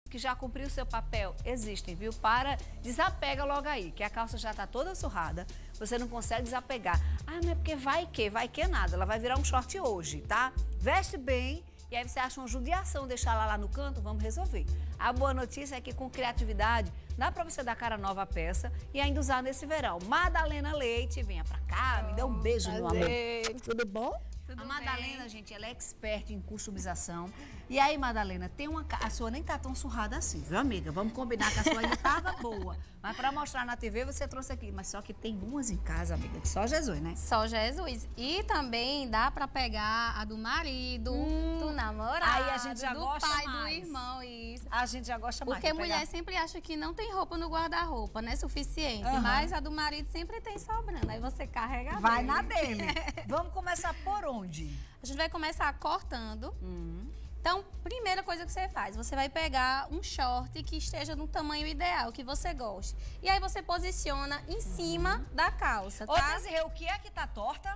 que já cumpriu o seu papel, existem, viu? Desapega logo aí, que a calça já tá toda surrada, você não consegue desapegar. Ah, não é porque vai que nada, ela vai virar um short hoje, tá? Veste bem e aí você acha uma judiação deixar ela lá no canto, vamos resolver. A boa notícia é que com criatividade dá pra você dar cara nova à peça e ainda usar nesse verão. Madalena Leite, venha pra cá, me dê um beijo, meu amor. Tudo bom? A Madalena, gente, ela é expert em customização. E aí, Madalena, a sua nem tá tão surrada assim, viu, amiga? Vamos combinar que a sua ainda tava boa. Mas pra mostrar na TV, você trouxe aqui. Mas só que tem umas em casa, amiga, que só Jesus, né? Só Jesus. E também dá pra pegar a do marido, do namorado, aí a gente já do gosta pai, mais. do irmão, isso. A gente já gosta mais. Porque mulher sempre acha que não tem roupa no guarda-roupa, né? Suficiente. Mas a do marido sempre tem sobrando. Aí você carrega a vai dele. na dele. Vamos começar por onde? A gente vai começar cortando. Então, primeira coisa que você faz, você vai pegar um short que esteja no tamanho ideal, que você goste. E aí você posiciona em cima da calça, tá? Ô, Desirê, o que é que tá torta?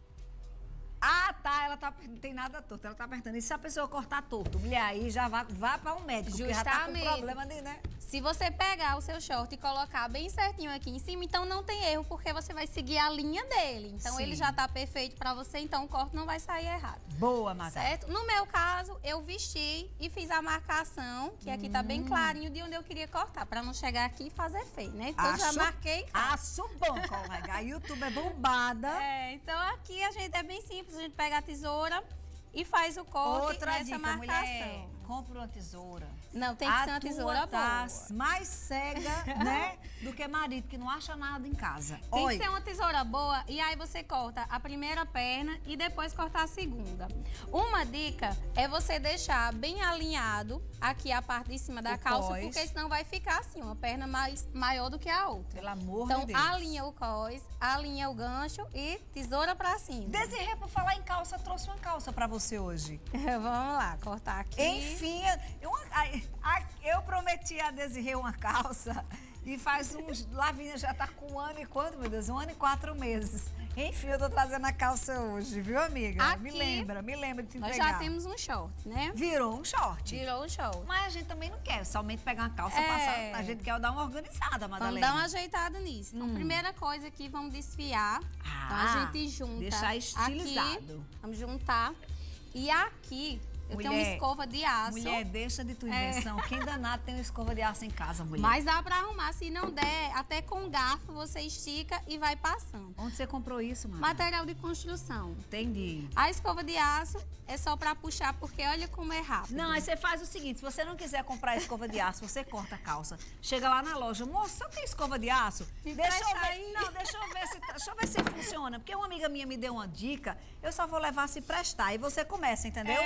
Ah, tá, não tem nada torto, ela tá apertando. E se a pessoa cortar torto? Mulher, aí já vá para um médico, porque já tá com problema de, né? Se você pegar o seu short e colocar bem certinho aqui em cima, então não tem erro, porque você vai seguir a linha dele. Então ele já tá perfeito pra você, então o corte não vai sair errado. Boa, Marta. Certo? No meu caso, eu vesti e fiz a marcação, que aqui tá bem clarinho de onde eu queria cortar, pra não chegar aqui e fazer feio, né? Então já marquei. Acho bom, colega. A YouTube é bombada. Então aqui a gente é bem simples, a gente pega a tesoura e faz o corte. Outra nessa dica, marcação. mulher, compra uma tesoura. Não, tem que ser uma tesoura boa. Mais cega, né, do que marido, que não acha nada em casa. Tem que ser uma tesoura boa e aí você corta a primeira perna e depois cortar a segunda. Uma dica é você deixar bem alinhado aqui a parte de cima da calça, porque senão vai ficar assim, uma perna maior do que a outra. Pelo amor de Deus. Então, alinha o cós, alinha o gancho e tesoura pra cima. Desirê, por falar em calça, trouxe uma calça pra você hoje. Vamos lá, cortar aqui. Enfim, eu prometi a Desirê uma calça e faz uns... Lavínia já tá com 1 ano e quanto, meu Deus? 1 ano e 4 meses. Enfim, eu tô trazendo a calça hoje, viu, amiga? Aqui, me lembra de te entregar. Nós já temos um short, né? Virou um short. Virou um short. Mas a gente também não quer somente pegar uma calça, passar. A gente quer dar uma organizada, Madalena. Vamos dar uma ajeitada nisso. Então, primeira coisa aqui, vamos desfiar. Então, a gente junta. Deixar estilizado. Aqui, vamos juntar. E aqui... Eu tenho uma escova de aço. Mulher, deixa de tua invenção. Quem danado tem uma escova de aço em casa, mulher? Mas dá pra arrumar. Se não der, até com garfo você estica e vai passando. Onde você comprou isso, mano? Material de construção. Entendi. A escova de aço é só pra puxar, porque olha como é rápido. Não, aí você faz o seguinte, se você não quiser comprar a escova de aço, você corta a calça. Chega lá na loja, moça, você tem escova de aço? Deixa eu ver. Aí. Não, deixa eu ver se funciona. Porque uma amiga minha me deu uma dica, eu só vou levar se prestar. E você começa, entendeu?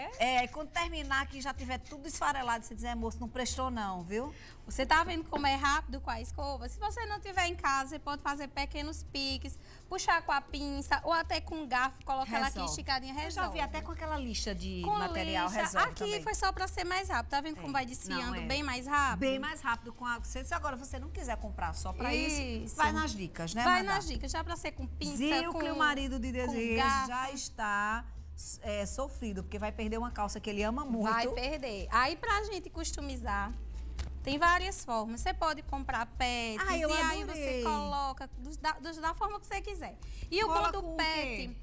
E quando terminar que já tiver tudo esfarelado, você dizer, moço, não prestou não, viu? Você tá vendo como é rápido com a escova? Se você não tiver em casa, você pode fazer pequenos piques, puxar com a pinça ou até com um garfo, colocar ela aqui esticadinha, resolve. Eu já vi até com aquela lixa de material, resolve aqui também. Foi só pra ser mais rápido. Tá vendo como vai desfiando bem mais rápido? Bem mais rápido. Se agora você não quiser comprar só pra isso, vai nas dicas, né, Vai nas dicas, já pra ser com pinça, Zilcle, o marido de Desirê, já está... sofrido, porque vai perder uma calça que ele ama muito. Vai perder. Aí, pra gente customizar, tem várias formas. Você pode comprar pets e aí você coloca da forma que você quiser. E o bom do pet,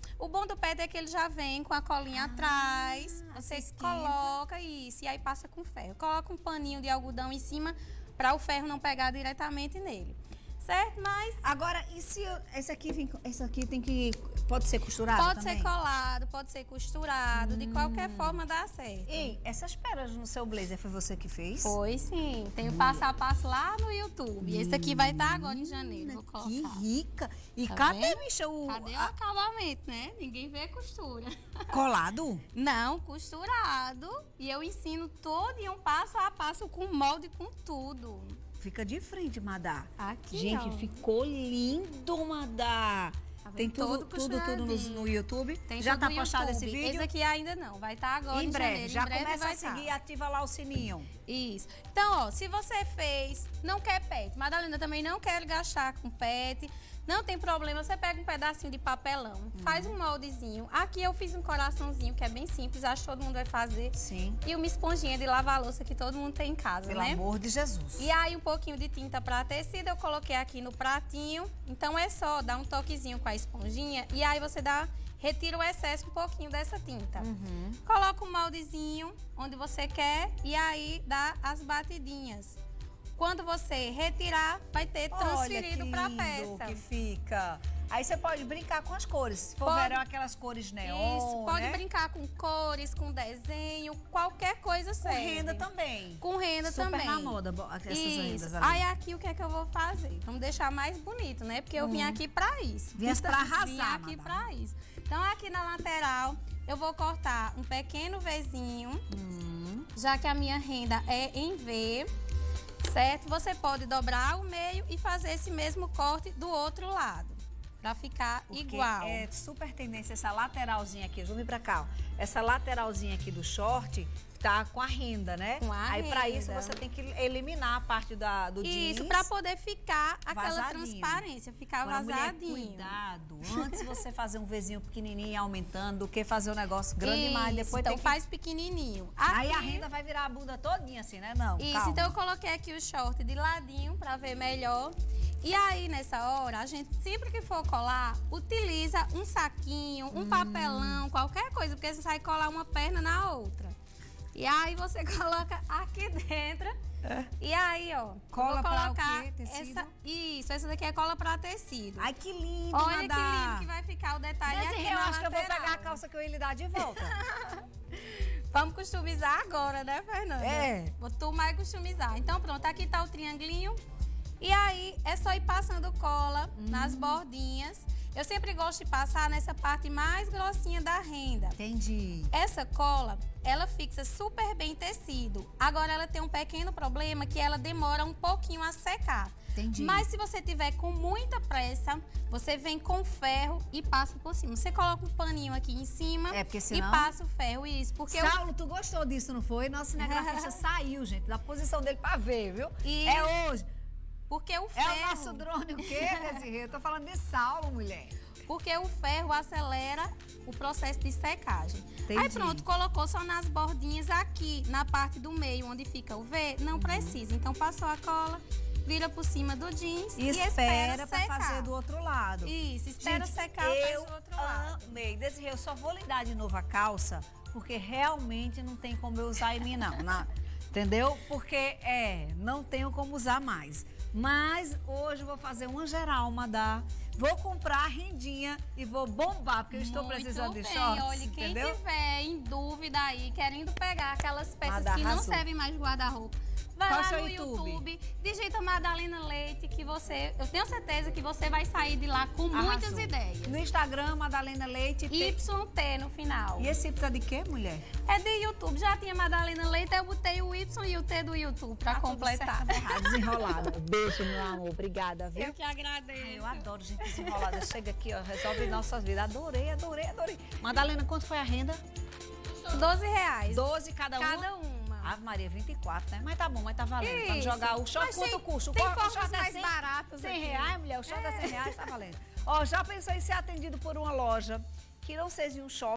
é que ele já vem com a colinha atrás. Você coloca isso e aí passa com ferro. Coloca um paninho de algodão em cima para o ferro não pegar diretamente nele. Certo? Mas... Agora, e se esse aqui tem que... Pode ser costurado também? Pode ser colado, pode ser costurado. De qualquer forma dá certo. Ei, essas peras no seu blazer foi você que fez? Foi, sim. Tem o passo a passo lá no YouTube. Esse aqui vai estar agora em janeiro. Vou colocar. Que rica. E tá cadê, bicha, Cadê o acabamento, né? Ninguém vê a costura. Colado? Não, costurado. E eu ensino todo em um passo a passo com molde, com tudo. Fica de frente, Madá. Aqui, gente, ficou lindo, Madá. Tem tudo no YouTube. Já tá postado esse vídeo? Esse aqui ainda não, vai estar agora em breve. Janeiro. Já começa a seguir e ativa lá o sininho. Isso. Então, ó, se você fez, não quer pet, Madalena também não quer gastar com pet, Não tem problema, você pega um pedacinho de papelão, faz um moldezinho. Aqui eu fiz um coraçãozinho, que é bem simples, acho que todo mundo vai fazer. Sim. E uma esponjinha de lavar louça que todo mundo tem em casa, Pelo né? amor de Jesus. E aí um pouquinho de tinta para tecido eu coloquei aqui no pratinho. Então é só dar um toquezinho com a esponjinha e aí você retira o excesso um pouquinho dessa tinta. Coloca o moldezinho onde você quer e aí dá as batidinhas. Quando você retirar, vai ter transferido para a peça. Que fica. Aí você pode brincar com as cores. Se for verão, aquelas cores neon, isso, pode brincar com cores, com desenho, qualquer coisa serve. Com renda também. Com renda também. Super na moda essas rendas ali. Aí aqui o que é que eu vou fazer? Vamos deixar mais bonito, né? Porque eu vim aqui para isso. Vim para arrasar, Vim aqui para isso. Então aqui na lateral eu vou cortar um pequeno Vzinho, já que a minha renda é em V. Certo? Você pode dobrar o meio e fazer esse mesmo corte do outro lado, pra ficar igual. É super tendência essa lateralzinha aqui, vou vir pra cá, ó. Essa lateralzinha aqui do short tá com a renda, né? Com a Aí renda. pra isso você tem que eliminar a parte do jeans. Isso, pra poder ficar aquela vazadinho. Transparência, ficar Agora, vazadinho. Mulher, cuidado, antes você fazer um Vzinho pequenininho e aumentando, do que fazer um negócio grande demais. Depois então tem que... faz pequenininho. Aí a renda vai virar a bunda todinha assim, né? Não, isso, calma. então eu coloquei aqui o short de ladinho pra ver melhor. E aí, nessa hora, a gente sempre que for colar, utiliza um saquinho, um papelão, qualquer coisa, porque você vai colar uma perna na outra. E aí você coloca aqui dentro. E aí, ó. Cola vou colocar pra o quê? Tecido? Essa daqui é cola pra tecido. Ai, que lindo, Olha Madá. que lindo que vai ficar o detalhe aqui eu na acho que eu vou lateral. pegar a calça que eu ia lhe dar de volta. Vamos customizar agora, né, Fernanda? É. Vou tomar e customizar. Então, pronto, aqui tá o triangulinho. E aí, é só ir passando cola nas bordinhas. Eu sempre gosto de passar nessa parte mais grossinha da renda. Entendi. Essa cola, ela fixa super bem tecido. Agora, ela tem um pequeno problema que ela demora um pouquinho a secar. Entendi. Mas se você tiver com muita pressa, você vem com ferro e passa por cima. Você coloca um paninho aqui em cima porque senão... e passa o ferro. Isso, porque... Saulo, tu gostou disso, não foi? Nosso cinegrafista saiu, gente, da posição dele pra ver, viu? E... É hoje. Porque o ferro... É o nosso drone o quê, Desirê? Eu tô falando de Saulo, mulher. Porque o ferro acelera o processo de secagem. Entendi. Aí pronto, colocou só nas bordinhas aqui, na parte do meio, onde fica o V, não precisa. Então passou a cola, vira por cima do jeans e espera pra secar. fazer do outro lado. Isso, espera gente, secar, faz do outro lado. Amei. Desirê, eu só vou lhe dar de novo a calça, porque realmente não tem como eu usar em mim, não. Entendeu? Porque, não tenho como usar mais. Mas hoje eu vou fazer uma geral, Madá. Vou comprar a rendinha e vou bombar, porque eu estou precisando de shorts, Olha, quem entendeu? tiver em dúvida aí, querendo pegar aquelas peças Madá que não arrasou. servem mais de guarda-roupa, vai Qual lá seu no YouTube, digita Madalena Leite, que eu tenho certeza que você vai sair de lá com muitas Arrasou. ideias. No Instagram, Madalena Leite. YT no final. E esse tá de quê, mulher? É de YouTube. Já tinha Madalena Leite, eu botei o Y e o T do YouTube pra completar. Desenrolada. Beijo, meu amor. Obrigada, viu? Eu que agradeço. Eu adoro gente desenrolada. Chega aqui, ó, resolve nossas vidas. Adorei. Madalena, quanto foi a renda? R$12. 12 cada uma? Cada uma. Ave Maria, 24, né? Mas tá bom, mas tá valendo. Isso. Vamos jogar o short, Mas quanto custa? tem O formas short mais 100, baratas 100 aqui. reais, mulher. O short é 100 reais, tá valendo. Ó, já pensou em ser atendido por uma loja que não seja um shopping?